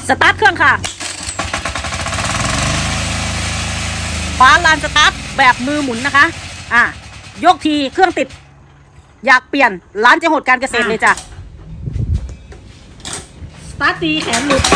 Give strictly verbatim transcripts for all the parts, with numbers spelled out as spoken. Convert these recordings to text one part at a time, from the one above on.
สตาร์ทเครื่องค่ะฝาลานสตาร์ทแบบมือหมุนนะคะอ่ะยกทีเครื่องติดอยากเปลี่ยนร้านเจ๊โหดการเกษตรเลยจ้ะสตาร์ทตีแขนหลุด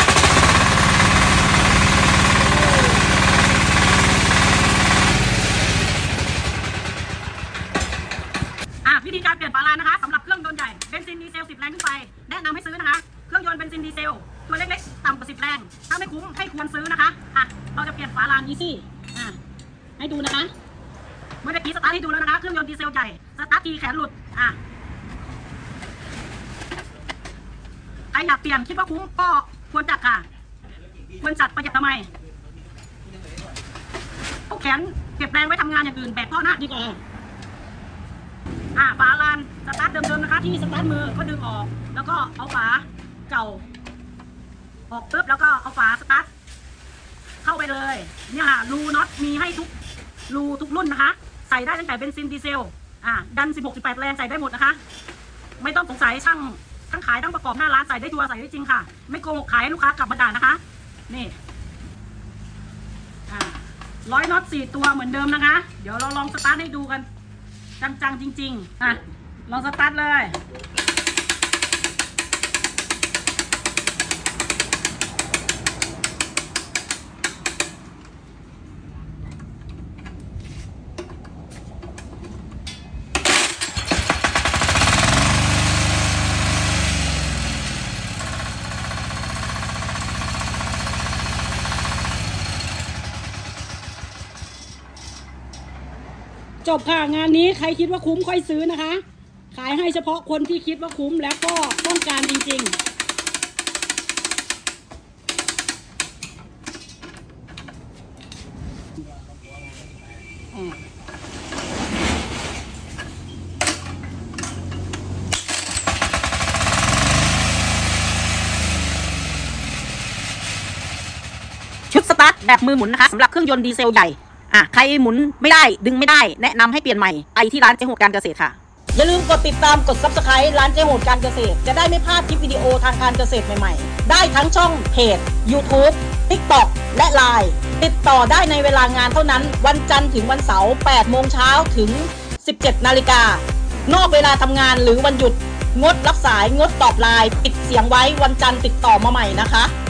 วิธีการเปลี่ยนฝาลานนะคะสำหรับเครื่องยนต์ใหญ่เบนซินดีเซลสิบแรงขึ้นไปแนะนำให้ซื้อนะคะเครื่องยนต์เบนซินดีเซลตัวเล็กๆต่ำกว่าสิบแรงถ้าไม่คุ้มให้ควรซื้อนะคะอ่ะเราจะเปลี่ยนฝาลานอีซี่อ่ะให้ดูนะคะเมื่อกี้สตาร์ทให้ดูแล้วนะคะเครื่องยนต์ดีเซลใหญ่สตาร์ททีแขนหลุดอ่ะใครอยากเปลี่ยนคิดว่าคุ้มก็ควรจัดค่ะควรจัดประหยัดทำไมเอาแขนเก็บแรงไว้ทำงานอย่างอื่นแบกพ่อหน้าดีกว่าอ่าฝาลานสตาร์ทเดิมๆนะคะที่สตาร์ทมือก็ดึงออกแล้วก็เอาฝาเก่าออกปุ๊บแล้วก็เอาฝาสตาร์ทเข้าไปเลยเนี่ยค่ะรูน็อตมีให้ทุกรูทุกรุ่นนะคะใส่ได้ตั้งแต่เบนซินดีเซลอ่าดันสิบหก สิบแปดแรงใส่ได้หมดนะคะไม่ต้องสงสัยช่างทั้งขายทั้งประกอบหน้าร้านใส่ได้ชัวร์ใส่ได้จริงค่ะไม่โกหกขายให้ลูกค้ากลับมาด่านะคะนี่อ่าร้อยน็อตสี่ตัวเหมือนเดิมนะคะเดี๋ยวเราลองสตาร์ทให้ดูกันจังๆจริงๆอ่ะลองสตาร์ทเลยจบค่ะงานนี้ใครคิดว่าคุ้มค่อยซื้อนะคะขายให้เฉพาะคนที่คิดว่าคุ้มแล้วก็ต้องการจริงๆชุดสตาร์ทแบบมือหมุนนะคะสำหรับเครื่องยนต์ดีเซลใหญ่อ่ะใครหมุนไม่ได้ดึงไม่ได้แนะนำให้เปลี่ยนใหม่ไปที่ร้านเจ๊โหดการเกษตรค่ะอย่าลืมกดติดตามกด ซับสไครบ์ ร้านเจ๊โหดการเกษตรจะได้ไม่พลาดคลิปวิดีโอทางการเกษตรใหม่ๆได้ทั้งช่องเพจ ยูทูบ ติ๊กต็อก และ ไลน์ ติดต่อได้ในเวลางานเท่านั้นวันจันทร์ถึงวันเสาร์แปดโมงเช้าถึงสิบเจ็ดนาฬิกานอกเวลาทำงานหรือวันหยุดงดรับสายงดตอบไลน์ปิดเสียงไว้วันจันทร์ติดต่อมาใหม่นะคะ